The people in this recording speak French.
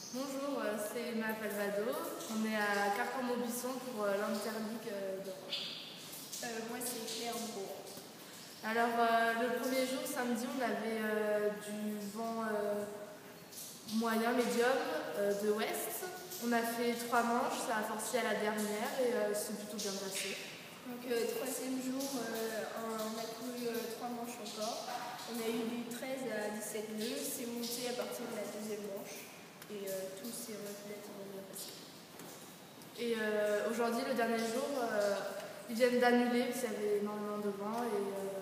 Bonjour, c'est Emma Palvado. On est à Carpent-Maubisson pour l'Interligue d'Europe. Moi, c'est Claire Beau. Alors, le premier jour, samedi, on avait du vent moyen, médium, de ouest. On a fait 3 manches, ça a forcé à la dernière et c'est plutôt bien passé. Donc, troisième jour, on a couru 3 manches encore. On a eu du 13 à 17 nœuds. C'est monté à partir de la deuxième manche. Et tout s'est relativement bien passé. Et aujourd'hui, le dernier jour, ils viennent d'annuler parce qu'il y avait énormément de vent et